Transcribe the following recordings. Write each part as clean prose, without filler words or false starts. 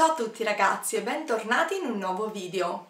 Ciao a tutti ragazzi e bentornati in un nuovo video.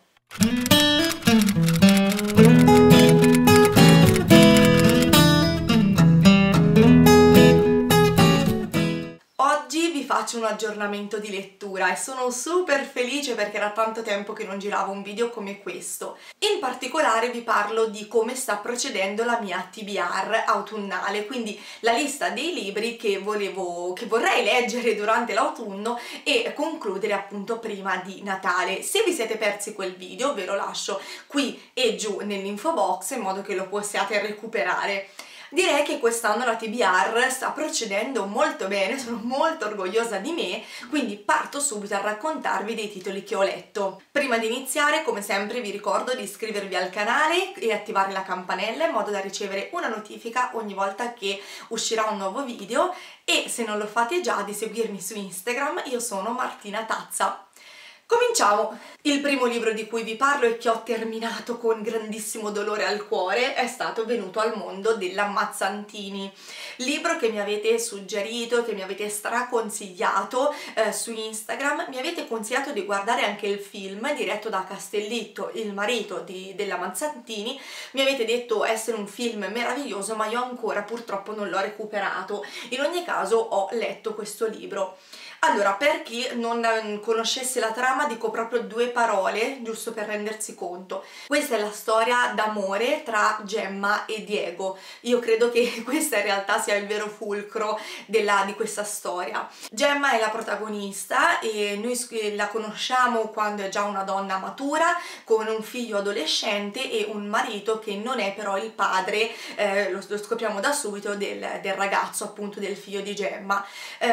Oggi vi faccio un aggiornamento di lettura e sono super felice perché era tanto tempo che non giravo un video come questo. In particolare vi parlo di come sta procedendo la mia TBR autunnale, quindi la lista dei libri che vorrei leggere durante l'autunno e concludere appunto prima di Natale. Se vi siete persi quel video ve lo lascio qui e giù nell'info box in modo che lo possiate recuperare. Direi che quest'anno la TBR sta procedendo molto bene, sono molto orgogliosa di me, quindi parto subito a raccontarvi dei titoli che ho letto. Prima di iniziare, come sempre, vi ricordo di iscrivervi al canale e attivare la campanella in modo da ricevere una notifica ogni volta che uscirà un nuovo video e se non lo fate già di seguirmi su Instagram, io sono Martina Tazza. Cominciamo! Il primo libro di cui vi parlo e che ho terminato con grandissimo dolore al cuore è stato Venuto al mondo della Mazzantini, libro che mi avete suggerito, che mi avete straconsigliato su Instagram, mi avete consigliato di guardare anche il film diretto da Castellitto, il marito della Mazzantini, mi avete detto essere un film meraviglioso ma io ancora purtroppo non l'ho recuperato. In ogni caso ho letto questo libro. Allora, per chi non conoscesse la trama, dico proprio due parole, giusto per rendersi conto. Questa è la storia d'amore tra Gemma e Diego. Io credo che questa in realtà sia il vero fulcro di questa storia. Gemma è la protagonista e noi la conosciamo quando è già una donna matura, con un figlio adolescente e un marito che non è però il padre, lo scopriamo da subito, del ragazzo, appunto del figlio di Gemma.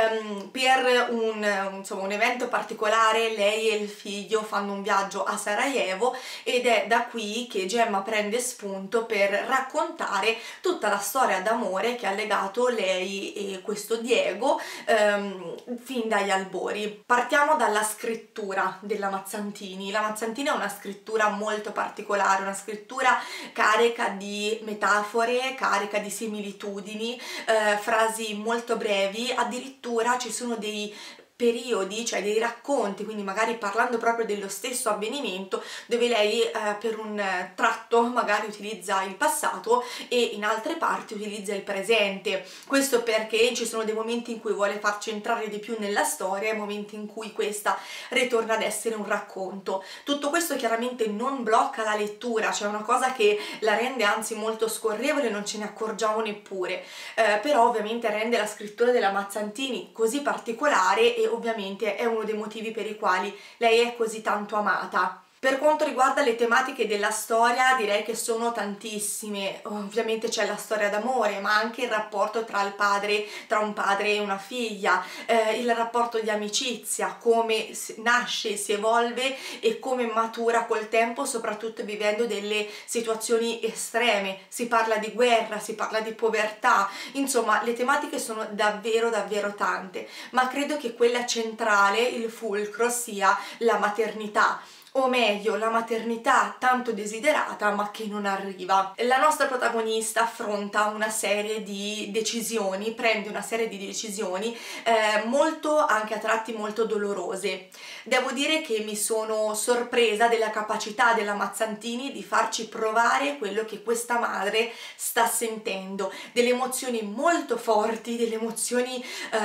Per un evento particolare lei e il figlio fanno un viaggio a Sarajevo ed è da qui che Gemma prende spunto per raccontare tutta la storia d'amore che ha legato lei e questo Diego fin dagli albori. Partiamo dalla scrittura della Mazzantini. La Mazzantini ha una scrittura molto particolare, una scrittura carica di metafore, carica di similitudini, frasi molto brevi, addirittura ci sono dei periodi, cioè dei racconti, quindi magari parlando proprio dello stesso avvenimento, dove lei per un tratto magari utilizza il passato e in altre parti utilizza il presente. Questo perché ci sono dei momenti in cui vuole farci entrare di più nella storia e momenti in cui questa ritorna ad essere un racconto. Tutto questo chiaramente non blocca la lettura, cioè una cosa che la rende anzi molto scorrevole, non ce ne accorgiamo neppure, però ovviamente rende la scrittura della Mazzantini così particolare e ovviamente è uno dei motivi per i quali lei è così tanto amata. Per quanto riguarda le tematiche della storia, direi che sono tantissime. Ovviamente c'è la storia d'amore, ma anche il rapporto tra un padre e una figlia, il rapporto di amicizia, come nasce, si evolve e come matura col tempo, soprattutto vivendo delle situazioni estreme. Si parla di guerra, si parla di povertà, insomma le tematiche sono davvero davvero tante, ma credo che quella centrale, il fulcro, sia la maternità. O meglio, la maternità tanto desiderata ma che non arriva. La nostra protagonista affronta una serie di decisioni, prende una serie di decisioni molto, anche a tratti molto dolorose. Devo dire che mi sono sorpresa della capacità della Mazzantini di farci provare quello che questa madre sta sentendo, delle emozioni molto forti, delle emozioni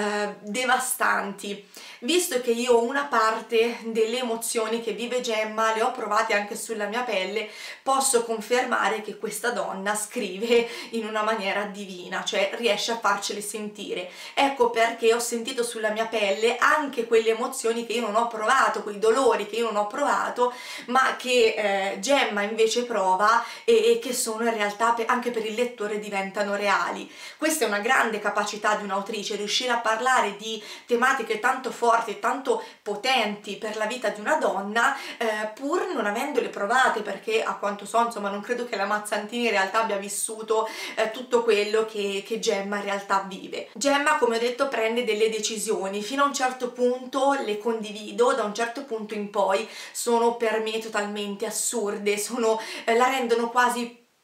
devastanti. Visto che io ho una parte delle emozioni che vive Gemma, le ho provate anche sulla mia pelle, posso confermare che questa donna scrive in una maniera divina, cioè riesce a farcele sentire. Ecco perché ho sentito sulla mia pelle anche quelle emozioni che io non ho provato, quei dolori che io non ho provato, ma che Gemma invece prova e che sono in realtà anche per il lettore diventano reali. Questa è una grande capacità di un'autrice, riuscire a parlare di tematiche tanto forti, tanto potenti per la vita di una donna, pur non avendole provate, perché a quanto so, insomma, non credo che la Mazzantini in realtà abbia vissuto tutto quello che Gemma in realtà vive. Gemma, come ho detto, prende delle decisioni, fino a un certo punto le condivido, da un certo punto in poi sono per me totalmente assurde, la rendono quasi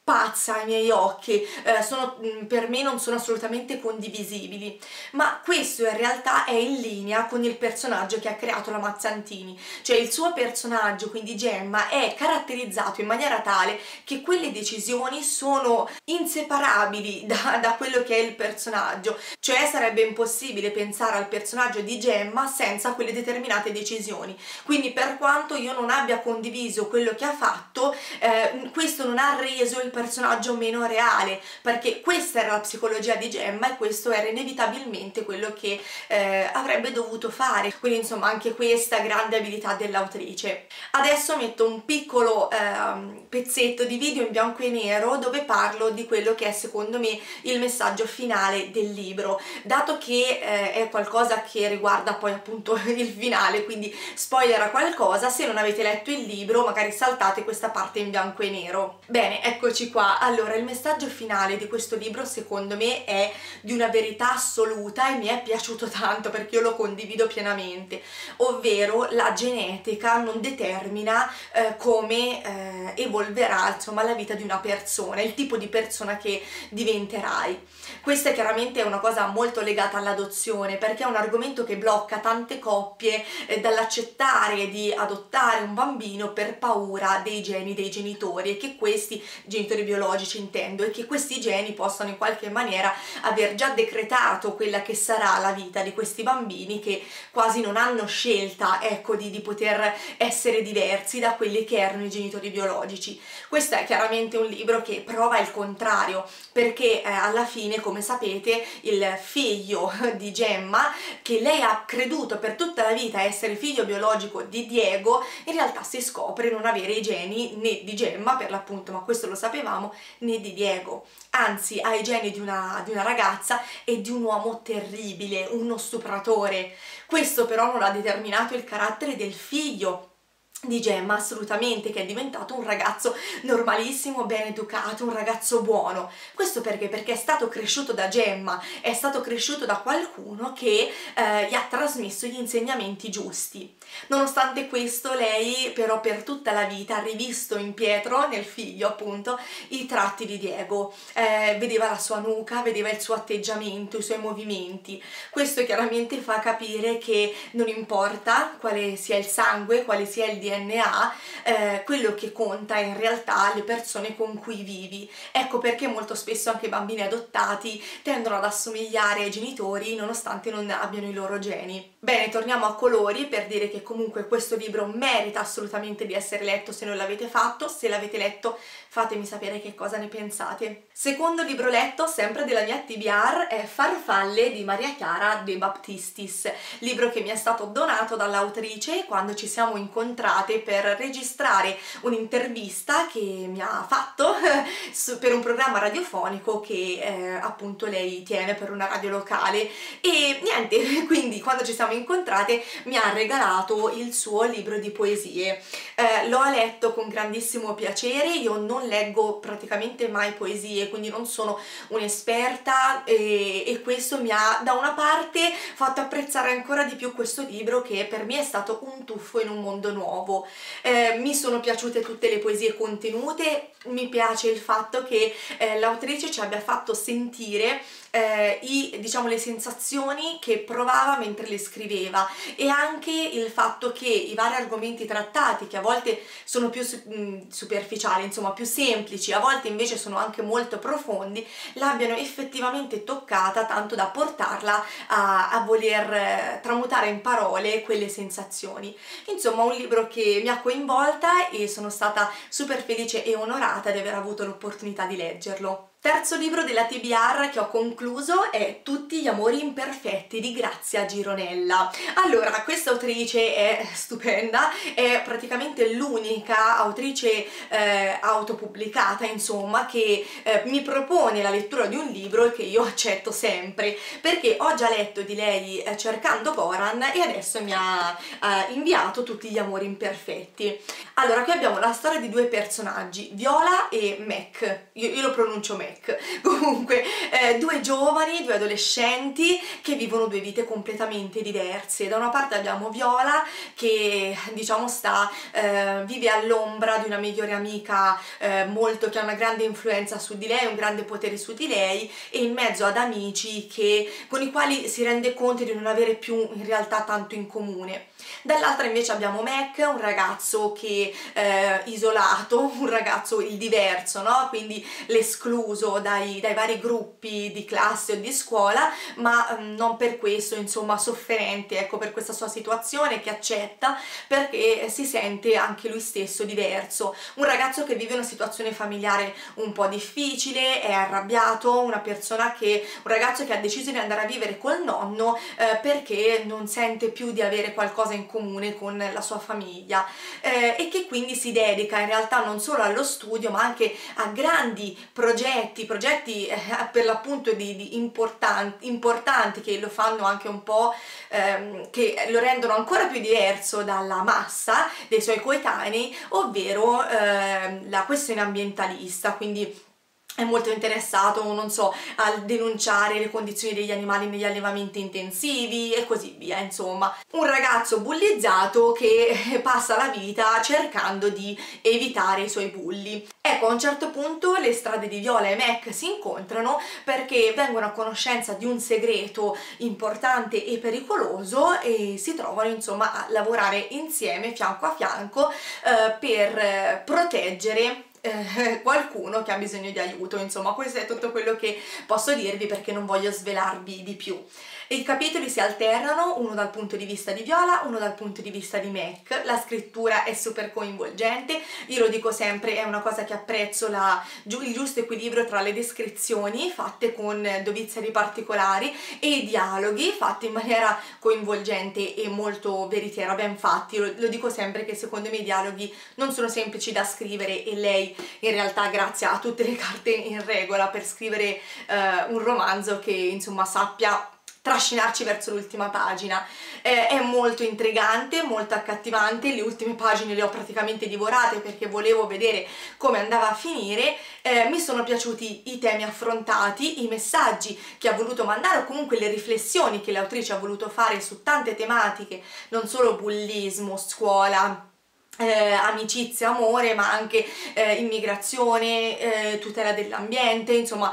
pazza ai miei occhi, per me non sono assolutamente condivisibili, ma questo in realtà è in linea con il personaggio che ha creato la Mazzantini, cioè il suo personaggio, quindi Gemma, è caratterizzato in maniera tale che quelle decisioni sono inseparabili da quello che è il personaggio, cioè sarebbe impossibile pensare al personaggio di Gemma senza quelle determinate decisioni. Quindi per quanto io non abbia condiviso quello che ha fatto, questo non ha reso il personaggio meno reale, perché questa era la psicologia di Gemma e questo era inevitabilmente quello che avrebbe dovuto fare. Quindi insomma anche questa grande abilità dell'autrice. Adesso metto un piccolo pezzetto di video in bianco e nero dove parlo di quello che è secondo me il messaggio finale del libro, dato che è qualcosa che riguarda poi appunto il finale, quindi spoiler qualcosa. Se non avete letto il libro magari saltate questa parte in bianco e nero. Bene, eccoci qua. Allora, il messaggio finale di questo libro secondo me è di una verità assoluta e mi è piaciuto tanto perché io lo condivido pienamente, ovvero la genetica non determina come evolverà insomma la vita di una persona, il tipo di persona che diventerai. Questa chiaramente è una cosa molto legata all'adozione, perché è un argomento che blocca tante coppie dall'accettare di adottare un bambino per paura dei geni dei genitori, e che questi genitori biologici intendo, e che questi geni possano in qualche maniera aver già decretato quella che sarà la vita di questi bambini, che quasi non hanno scelta, ecco, di poter essere diversi da quelli che erano i genitori biologici. Questo è chiaramente un libro che prova il contrario, perché alla fine, come sapete, il figlio di Gemma, che lei ha creduto per tutta la vita essere figlio biologico di Diego, in realtà si scopre non avere i geni né di Gemma per l'appunto, ma questo lo sapevamo, né di Diego, anzi ha i geni di una ragazza e di un uomo terribile, uno stupratore. Questo però non ha determinato il carattere del figlio di Gemma assolutamente, che è diventato un ragazzo normalissimo, ben educato, un ragazzo buono. Questo perché? Perché è stato cresciuto da Gemma, è stato cresciuto da qualcuno che gli ha trasmesso gli insegnamenti giusti. Nonostante questo, lei però per tutta la vita ha rivisto in Pietro, nel figlio appunto, i tratti di Diego. Vedeva la sua nuca, vedeva il suo atteggiamento, i suoi movimenti. Questo chiaramente fa capire che non importa quale sia il sangue, quale sia il DNA, quello che conta è in realtà le persone con cui vivi. Ecco perché molto spesso anche i bambini adottati tendono ad assomigliare ai genitori nonostante non abbiano i loro geni. Bene, torniamo a Colori per dire che comunque questo libro merita assolutamente di essere letto se non l'avete fatto. Se l'avete letto fatemi sapere che cosa ne pensate. Secondo libro letto, sempre della mia TBR, è Farfalle di Maria Chiara De Baptistis, libro che mi è stato donato dall'autrice quando ci siamo incontrate per registrare un'intervista che mi ha fatto per un programma radiofonico che appunto lei tiene per una radio locale, e niente, quindi quando ci siamo incontrate mi ha regalato il suo libro di poesie. L'ho letto con grandissimo piacere. Io non leggo praticamente mai poesie, quindi non sono un'esperta, e questo mi ha da una parte fatto apprezzare ancora di più questo libro, che per me è stato un tuffo in un mondo nuovo. Mi sono piaciute tutte le poesie contenute, mi piace il fatto che l'autrice ci abbia fatto sentire diciamo le sensazioni che provava mentre le scriveva, e anche il fatto che i vari argomenti trattati, che a volte sono più superficiali, insomma più semplici, a volte invece sono anche molto profondi, l'abbiano effettivamente toccata tanto da portarla a voler tramutare in parole quelle sensazioni. Insomma, un libro che mi ha coinvolta e sono stata super felice e onorata di aver avuto l'opportunità di leggerlo. Terzo libro della TBR che ho concluso è Tutti gli amori imperfetti di Grazia Gironella. Allora, questa autrice è stupenda, è praticamente l'unica autrice autopubblicata, insomma, che mi propone la lettura di un libro e che io accetto sempre, perché ho già letto di lei Cercando Goran e adesso mi ha inviato Tutti gli amori imperfetti. Allora, qui abbiamo la storia di due personaggi, Viola e Mac, io lo pronuncio Mac, Mac. Comunque due giovani, due adolescenti che vivono due vite completamente diverse. Da una parte abbiamo Viola che diciamo vive all'ombra di una migliore amica che ha una grande influenza su di lei, un grande potere su di lei, e in mezzo ad amici con i quali si rende conto di non avere più in realtà tanto in comune. Dall'altra invece abbiamo Mac, un ragazzo che isolato, un ragazzo il diverso, no? Quindi l'escluso dai vari gruppi di classe o di scuola, ma non per questo insomma sofferente, ecco, per questa sua situazione, che accetta perché si sente anche lui stesso diverso. Un ragazzo che vive una situazione familiare un po' difficile, è arrabbiato, un ragazzo che ha deciso di andare a vivere col nonno perché non sente più di avere qualcosa in comune con la sua famiglia, e che quindi si dedica in realtà non solo allo studio ma anche a grandi progetti per l'appunto importanti, che lo fanno anche un po' che lo rendono ancora più diverso dalla massa dei suoi coetanei, ovvero la questione ambientalista. Quindi è molto interessato, non so, a denunciare le condizioni degli animali negli allevamenti intensivi e così via. Insomma, un ragazzo bullizzato che passa la vita cercando di evitare i suoi bulli. Ecco, a un certo punto le strade di Viola e Mac si incontrano perché vengono a conoscenza di un segreto importante e pericoloso e si trovano insomma a lavorare insieme, fianco a fianco, per proteggere qualcuno che ha bisogno di aiuto. Insomma, questo è tutto quello che posso dirvi perché non voglio svelarvi di più. I capitoli si alternano, uno dal punto di vista di Viola, uno dal punto di vista di Mac. La scrittura è super coinvolgente, io lo dico sempre, è una cosa che apprezzo, il giusto equilibrio tra le descrizioni fatte con dovizia di particolari e i dialoghi fatti in maniera coinvolgente e molto veritiera, ben fatti. Lo dico sempre che secondo me i dialoghi non sono semplici da scrivere e lei in realtà grazie a tutte le carte in regola per scrivere un romanzo che insomma sappia trascinarci verso l'ultima pagina. È molto intrigante, molto accattivante, le ultime pagine le ho praticamente divorate perché volevo vedere come andava a finire. Mi sono piaciuti i temi affrontati, i messaggi che ha voluto mandare o comunque le riflessioni che l'autrice ha voluto fare su tante tematiche, non solo bullismo, scuola, amicizia, amore, ma anche immigrazione, tutela dell'ambiente, insomma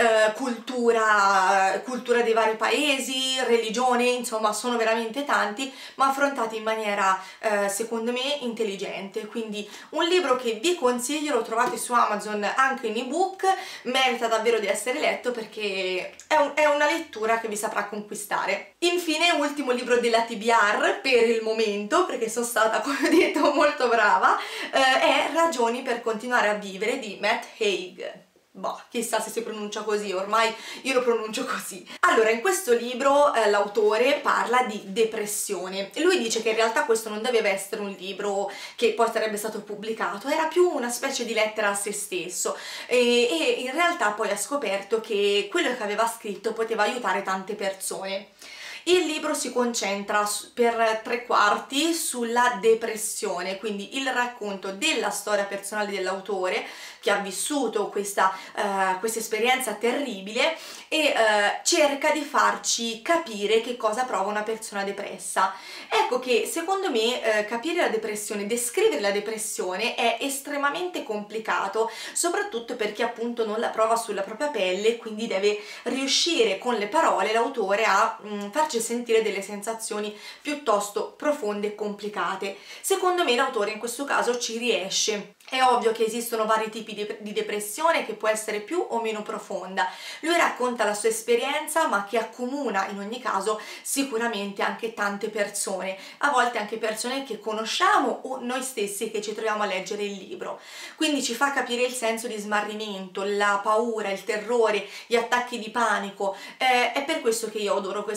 cultura dei vari paesi, religione, insomma sono veramente tanti, ma affrontati in maniera secondo me intelligente. Quindi un libro che vi consiglio, lo trovate su Amazon anche in ebook, merita davvero di essere letto perché è una lettura che vi saprà conquistare. Infine, ultimo libro della TBR per il momento, perché sono stata, come ho detto, molto brava, è Ragioni per continuare a vivere di Matt Haig. Boh, chissà se si pronuncia così, ormai io lo pronuncio così. Allora, in questo libro l'autore parla di depressione e lui dice che in realtà questo non doveva essere un libro che poi sarebbe stato pubblicato, era più una specie di lettera a se stesso e in realtà poi ha scoperto che quello che aveva scritto poteva aiutare tante persone. Il libro si concentra per 3/4 sulla depressione, quindi il racconto della storia personale dell'autore che ha vissuto questa esperienza terribile e cerca di farci capire che cosa prova una persona depressa. Ecco che secondo me capire la depressione, descrivere la depressione è estremamente complicato, soprattutto per chi appunto non la prova sulla propria pelle, quindi deve riuscire con le parole l'autore a farci sentire delle sensazioni piuttosto profonde e complicate. Secondo me l'autore in questo caso ci riesce. È ovvio che esistono vari tipi di depressione che può essere più o meno profonda. Lui racconta la sua esperienza ma che accomuna in ogni caso sicuramente anche tante persone, a volte anche persone che conosciamo o noi stessi che ci troviamo a leggere il libro. Quindi ci fa capire il senso di smarrimento, la paura, il terrore, gli attacchi di panico. È per questo che io adoro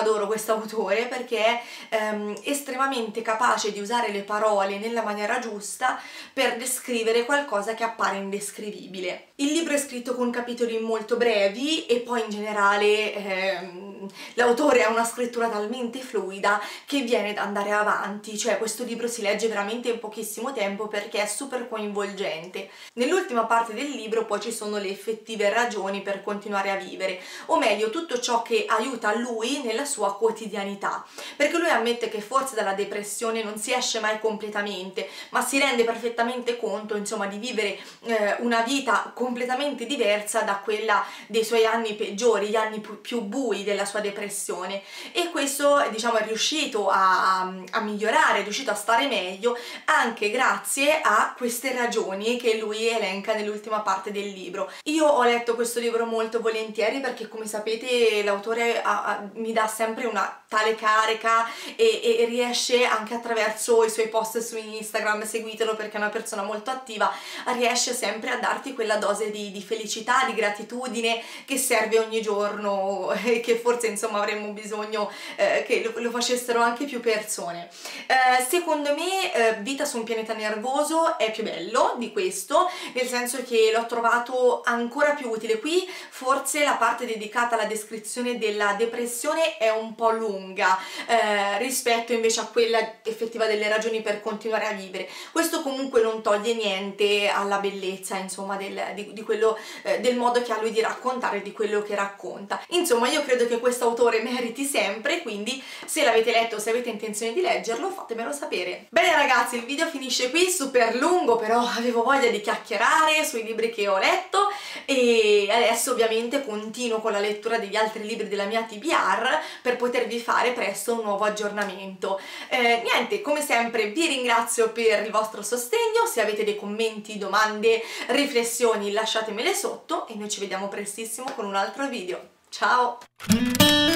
adoro questo autore perché è estremamente capace di usare le parole nella maniera giusta per descrivere qualcosa che appare indescrivibile. Il libro è scritto con capitoli molto brevi e poi in generale l'autore ha una scrittura talmente fluida che viene da andare avanti, cioè questo libro si legge veramente in pochissimo tempo perché è super coinvolgente. Nell'ultima parte del libro poi ci sono le effettive ragioni per continuare a vivere, o meglio tutto ciò che aiuta lui nella sua quotidianità, perché lui ammette che forse dalla depressione non si esce mai completamente, ma si rende perfettamente conto, insomma, di vivere una vita completamente diversa da quella dei suoi anni peggiori, gli anni più bui della sua depressione, e questo, diciamo, è riuscito a migliorare, è riuscito a stare meglio anche grazie a queste ragioni che lui elenca nell'ultima parte del libro. Io ho letto questo libro molto volentieri perché, come sapete, l'autore mi dà sempre una tale carica e riesce anche attraverso i suoi post su Instagram, seguitelo perché è una persona molto attiva, riesce sempre a darti quella dose di felicità, di gratitudine che serve ogni giorno e che forse, insomma, avremmo bisogno che lo facessero anche più persone. Secondo me Vita su un pianeta nervoso è più bello di questo, nel senso che l'ho trovato ancora più utile. Qui forse la parte dedicata alla descrizione della depressione è un po' lunga rispetto invece a quella effettiva delle ragioni per continuare a vivere. Questo comunque non toglie niente alla bellezza, insomma, di quello, del modo che ha lui di raccontare, di quello che racconta. Insomma, io credo che questo autore meriti sempre, quindi se l'avete letto, se avete intenzione di leggerlo, fatemelo sapere. Bene ragazzi, il video finisce qui, super lungo, però avevo voglia di chiacchierare sui libri che ho letto e adesso ovviamente continuo con la lettura degli altri libri della mia TBR per potervi fare presto un nuovo aggiornamento. Niente, come sempre vi ringrazio per il vostro sostegno, se avete dei commenti, domande, riflessioni lasciatemele sotto e noi ci vediamo prestissimo con un altro video. Ciao!